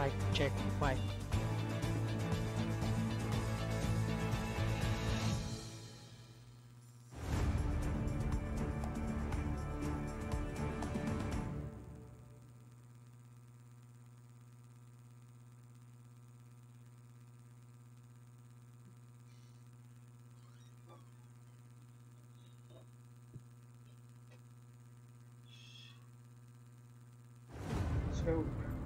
Mic check. Mic. So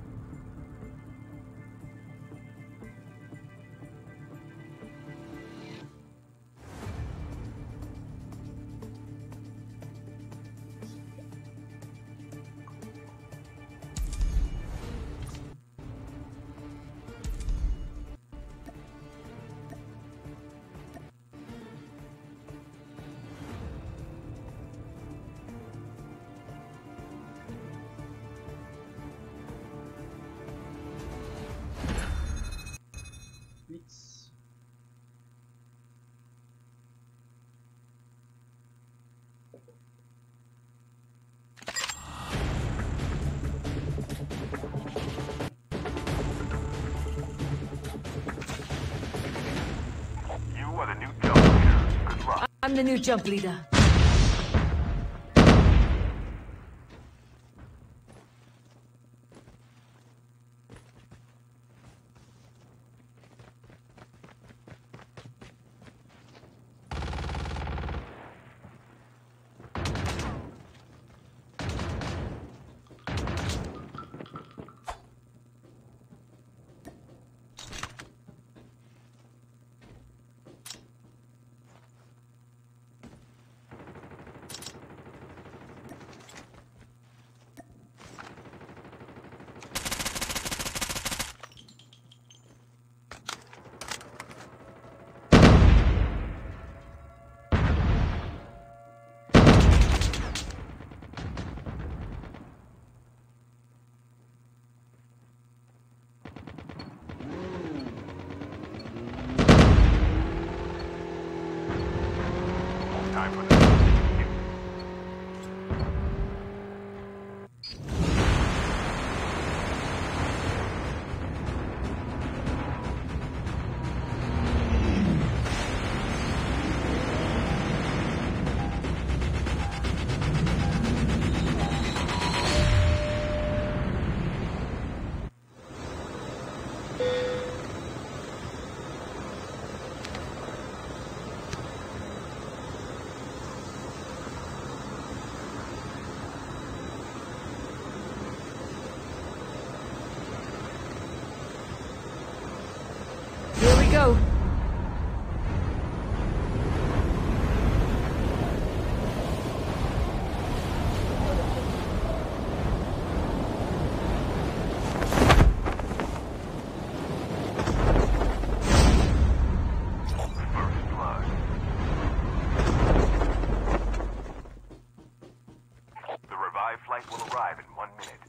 it's You are the new jump leader. Good luck. I'm the new jump leader. Time for the Here we go. first blood. The revived flight will arrive in 1 minute.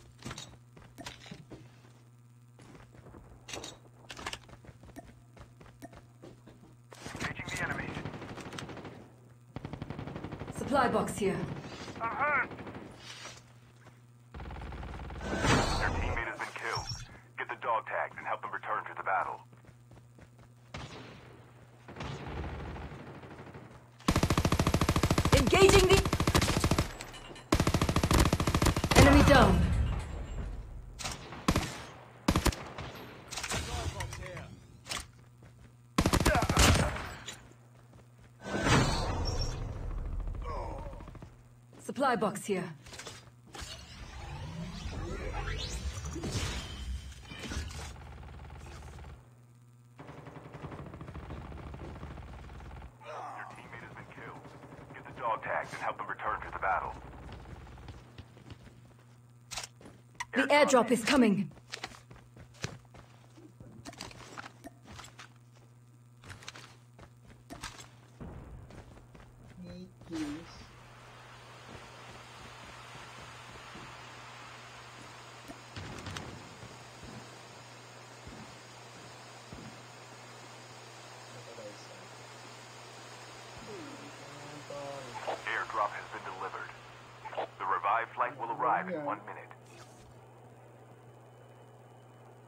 Engaging the enemies. Supply box here. I'm hurt. Your teammate has been killed. Get the dog tags and help them return to the battle. Engaging the enemy down. Supply box here. Your teammate has been killed. Get the dog tags and help them return to the battle. The airdrop is coming. need keys. Airdrop has been delivered. The revived flight will arrive in 1 minute.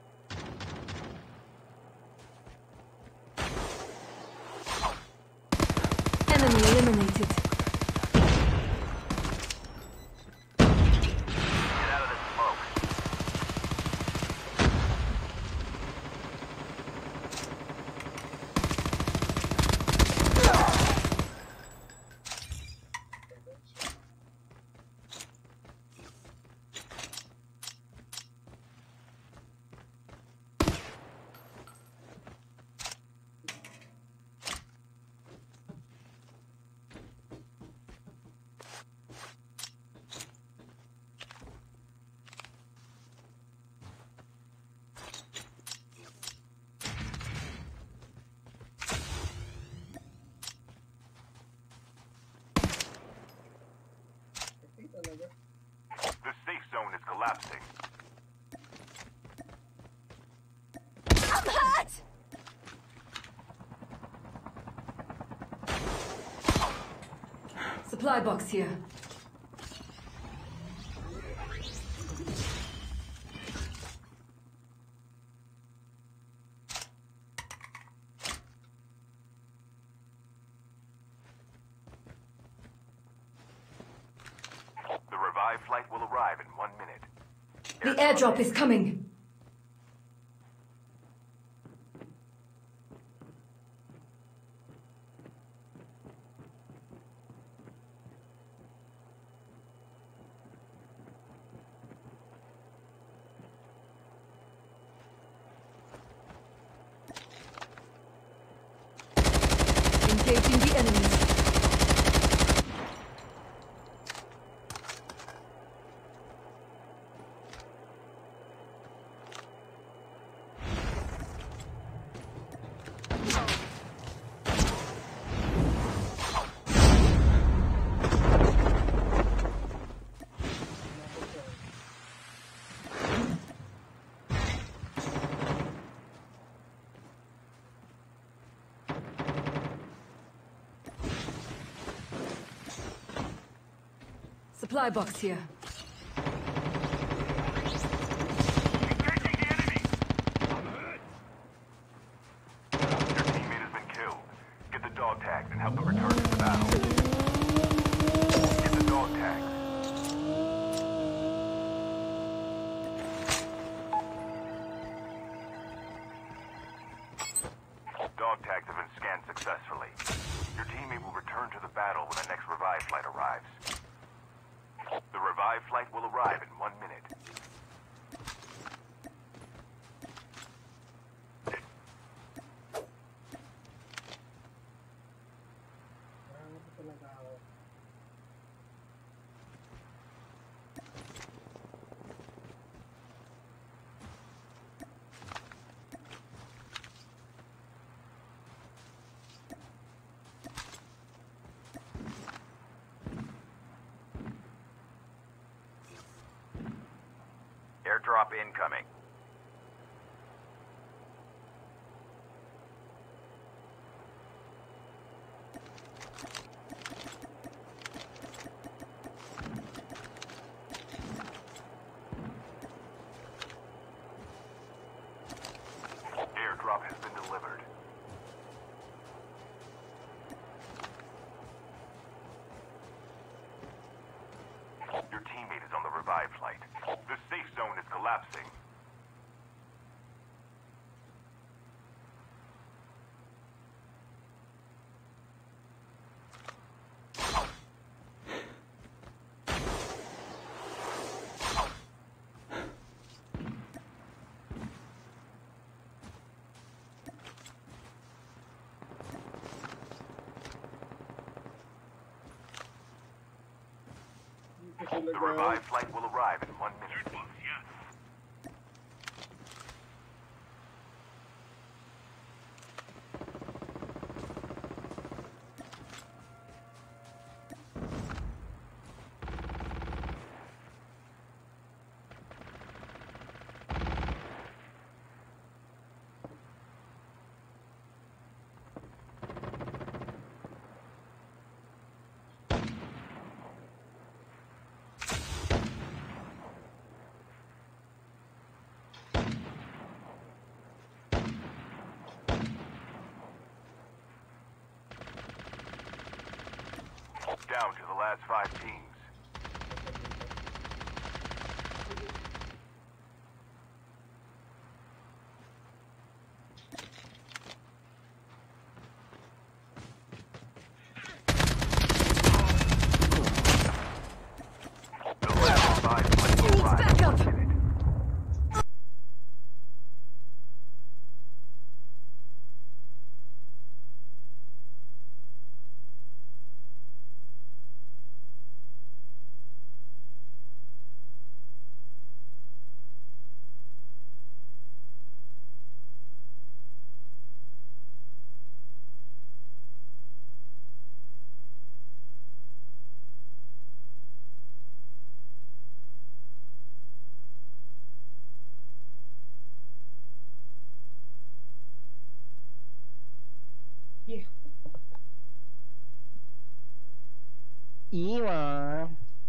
The safe zone is collapsing. I'm hurt! Supply box here. The revived flight will arrive in 1 minute. The airdrop is coming. Engaging the enemies. Supply box here. Engaging the enemy! Your teammate has been killed. Get the dog tags and help them return to the battle. Get the dog tags. Dog tags have been scanned successfully. Your teammate will return to the battle when the next revive flight arrives. The revived flight will arrive in 1 minute. Airdrop incoming. Airdrop has been delivered. Your teammate is on the revive flight. The safe zone is collapsing. The revived flight will arrive in 1 minute. Down to the last 5 teams. The last 5 players will arrive in 1 minute. ý mà.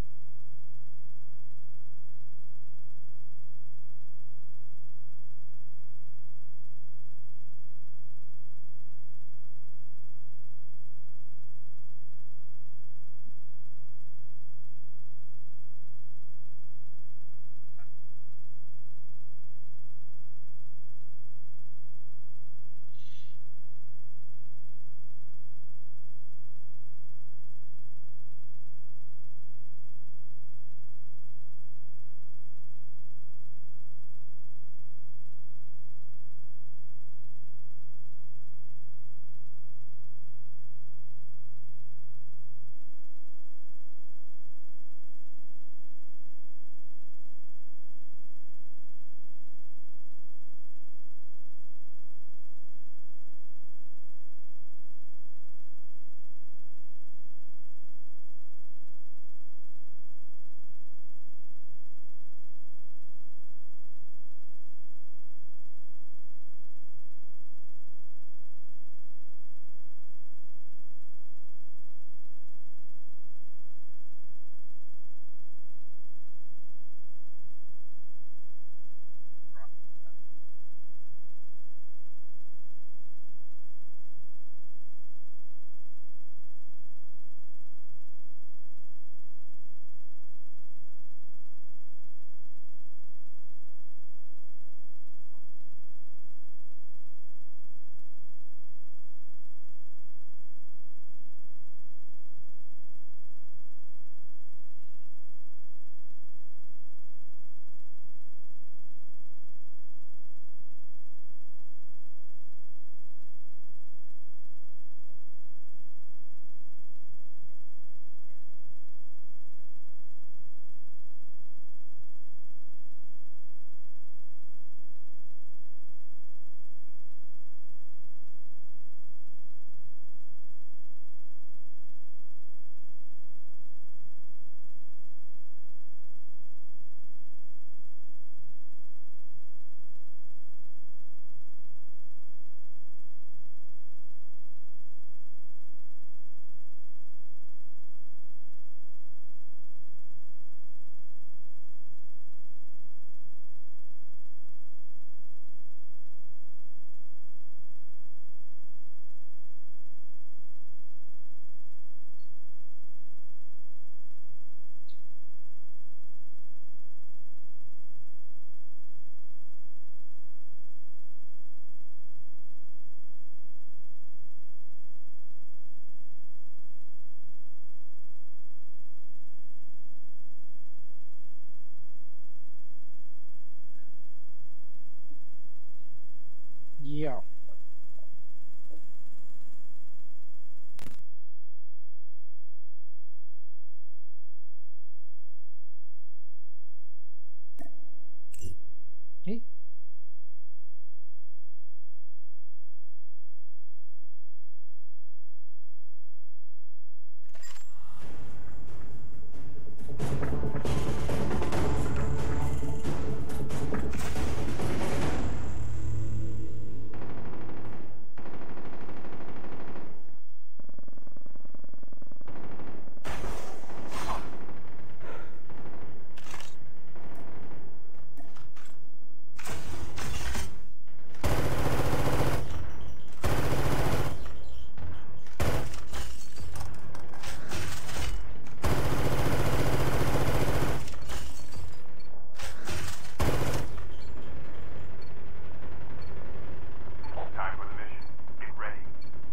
Yeah. Hey. Time for the mission. Get ready.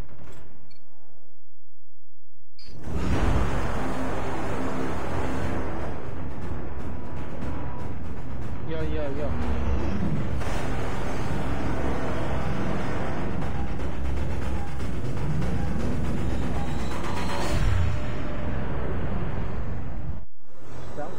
Yo, yo, yo. Stop.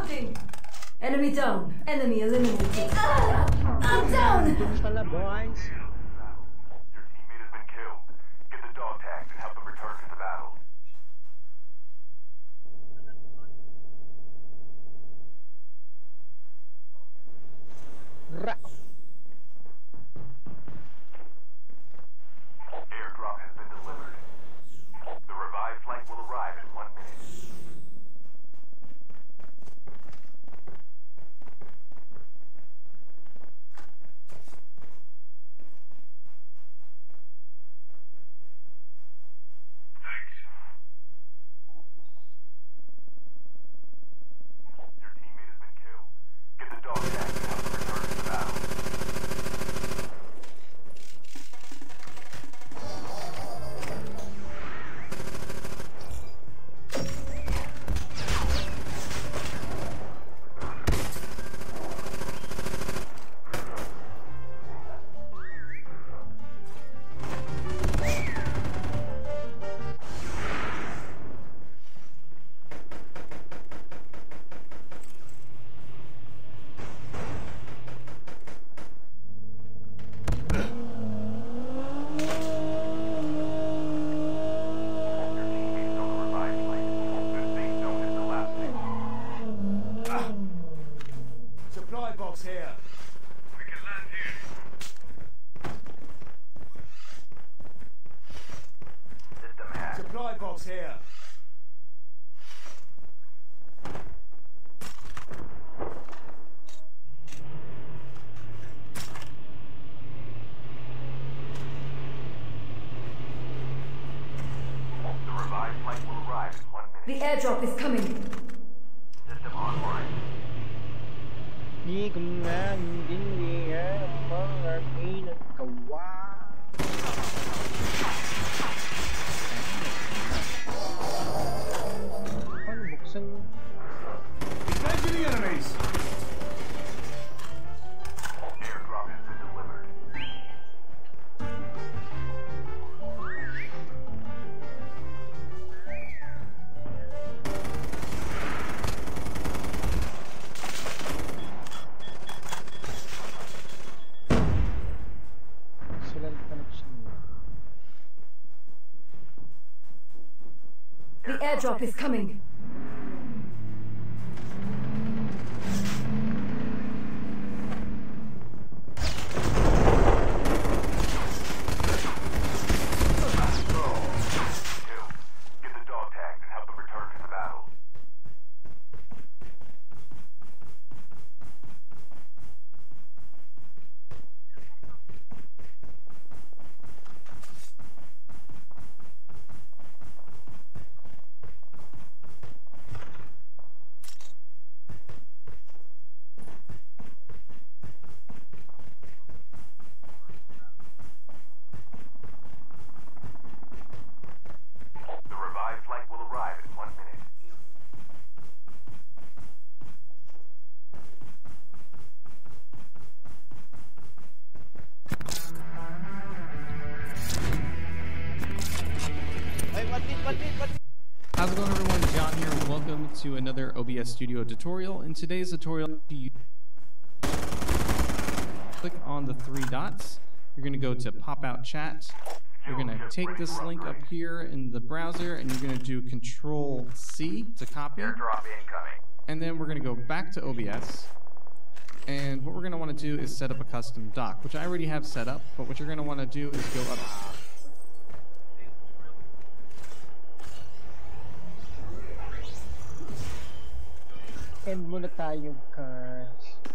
Reloading! Enemy down. Enemy eliminated. I'm down! Dun pala, boys. Your teammate has been killed. Get the dog tags and help them return to the battle. Ra. Airdrop has been delivered. The revived flight will arrive in 1 minute. Thanks. Your teammate has been killed. Get the dog tag and help them return to the battle. Your teammates on the revived flight. The safe zone is collapsing. Supply box here. We can land here. System hacked. Supply box here. The revived flight will arrive in 1 minute. The airdrop is coming. System online. Di ko maintindihan ang mga pinagawa. Paano buksan? Engaging the enemies. Airdrop has been delivered. Excellent connection. The airdrop is coming. Killed. Get the dog tags and help them return to the battle. The revived flight will arrive in 1 minute. How's it going, everyone? John here. Welcome to another OBS Studio tutorial. In today's tutorial, you click on the three dots. You're going to go to pop out chat. You're going to take this link up here in the browser, and you're going to do Control C to copy. Airdrop incoming. And then we're going to go back to OBS. And what we're going to want to do is set up a custom dock, which I already have set up. But what you're going to want to do is go up. End muna tayo, guys.